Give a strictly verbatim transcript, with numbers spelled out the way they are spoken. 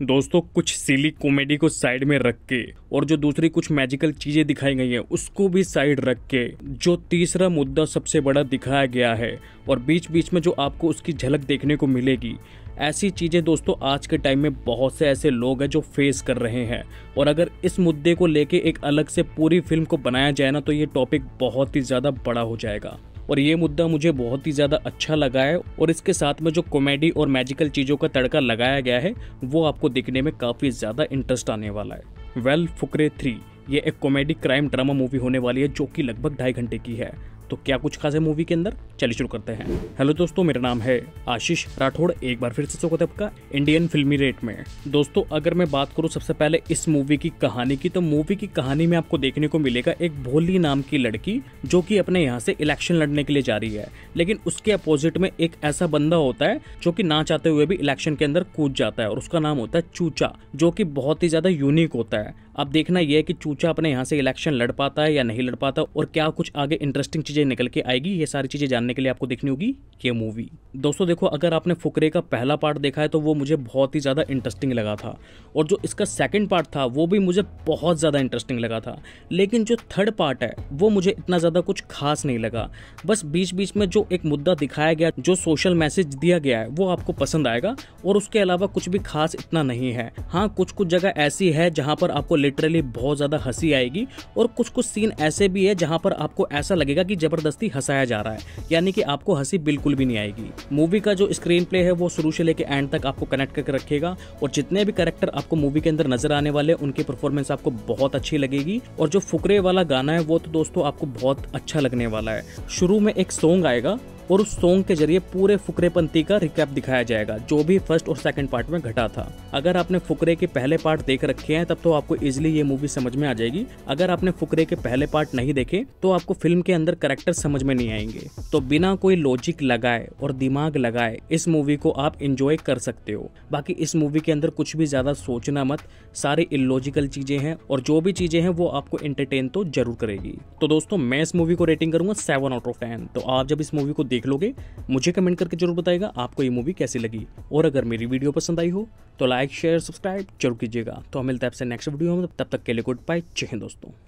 दोस्तों कुछ सिली कॉमेडी को साइड में रख के और जो दूसरी कुछ मैजिकल चीजें दिखाई गई हैं उसको भी साइड रख के जो तीसरा मुद्दा सबसे बड़ा दिखाया गया है और बीच बीच में जो आपको उसकी झलक देखने को मिलेगी, ऐसी चीजें दोस्तों आज के टाइम में बहुत से ऐसे लोग हैं जो फेस कर रहे हैं। और अगर इस मुद्दे को लेके एक अलग से पूरी फिल्म को बनाया जाए ना तो ये टॉपिक बहुत ही ज्यादा बड़ा हो जाएगा। और ये मुद्दा मुझे बहुत ही ज़्यादा अच्छा लगा है और इसके साथ में जो कॉमेडी और मैजिकल चीज़ों का तड़का लगाया गया है वो आपको देखने में काफ़ी ज़्यादा इंटरेस्ट आने वाला है। वेल फुकरे थ्री ये एक कॉमेडी क्राइम ड्रामा मूवी होने वाली है जो कि लगभग ढाई घंटे की है। तो क्या कुछ खास है मूवी के अंदर, चलिए शुरू करते हैं। हेलो दोस्तों, मेरा नाम है आशीष राठौड़, एक बार फिर से स्वागत है आपका इंडियन फिल्मी रेट में। दोस्तों अगर मैं बात करूं सबसे पहले इस मूवी की कहानी की, तो मूवी की कहानी में आपको देखने को मिलेगा एक भोली नाम की लड़की जो कि अपने यहाँ से इलेक्शन लड़ने के लिए जा रही है, लेकिन उसके अपोजिट में एक ऐसा बंदा होता है जो कि ना चाहते हुए भी इलेक्शन के अंदर कूद जाता है और उसका नाम होता है चूचा, जो कि बहुत ही ज्यादा यूनिक होता है। अब देखना यह है कि चूचा अपने यहाँ से इलेक्शन लड़ पाता है या नहीं लड़ पाता और क्या कुछ आगे इंटरेस्टिंग चीजें निकल के आएगी, ये सारी चीजें जानने के लिए आपको देखनी होगी ये मूवी। दोस्तों देखो, अगर आपने फुकरे का पहला पार्ट देखा है तो वो मुझे बहुत ही ज्यादा इंटरेस्टिंग लगा था और जो इसका सेकंड पार्ट था वो भी मुझे बहुत ज्यादा इंटरेस्टिंग लगा था, लेकिन जो थर्ड पार्ट है वो मुझे इतना ज्यादा कुछ खास नहीं लगा। बस बीच बीच में जो एक मुद्दा दिखाया गया, जो सोशल मैसेज दिया गया है वो आपको पसंद आएगा और उसके अलावा कुछ भी खास इतना नहीं है। हाँ, कुछ कुछ जगह ऐसी है जहां पर आपको लिटरली बहुत ज्यादा हंसी आएगी और कुछ कुछ सीन ऐसे भी है जहां पर आपको ऐसा लगेगा कि जबरदस्ती हंसाया जा रहा है, यानी कि आपको हंसी बिल्कुल भी नहीं आएगी। मूवी का जो स्क्रीन प्ले है वो शुरू से लेकर एंड तक आपको कनेक्ट करके रखेगा और जितने भी कैरेक्टर आपको मूवी के अंदर नजर आने वाले उनकी परफॉर्मेंस आपको बहुत अच्छी लगेगी। और जो फुकरे वाला गाना है वो तो दोस्तों आपको बहुत अच्छा लगने वाला है। शुरू में एक सॉन्ग आएगा और उस सॉन्ग के जरिए पूरे फुकरेपंती का रिकैप दिखाया जाएगा जो भी फर्स्ट और सेकंड पार्ट में घटा था। अगर आपने फुकरे के पहले पार्ट देख रखे हैं तब तो आपको इजीली ये मूवी समझ में आ जाएगी। अगर आपने फुकरे के पहले पार्ट नहीं देखे तो आपको फिल्म के अंदर कैरेक्टर समझ में नहीं आएंगे। तो बिना कोई लॉजिक लगाए और दिमाग लगाए इस मूवी को आप इंजॉय कर सकते हो। बाकी इस मूवी के अंदर कुछ भी ज्यादा सोचना मत, सारी इलॉजिकल चीजें हैं और जो भी चीजें हैं वो आपको एंटरटेन तो जरूर करेगी। तो दोस्तों मैं इस मूवी को रेटिंग करूंगा सेवन आउट ऑफ टेन। तो आप जब इस मूवी को देख लोगे मुझे कमेंट करके जरूर बताइएगा आपको ये मूवी कैसी लगी। और अगर मेरी वीडियो पसंद आई हो तो लाइक शेयर सब्सक्राइब जरूर कीजिएगा। तो हम मिलते हैं आपसे नेक्स्ट वीडियो में, तब तक के लिए गुड बाय, जय हिंद दोस्तों।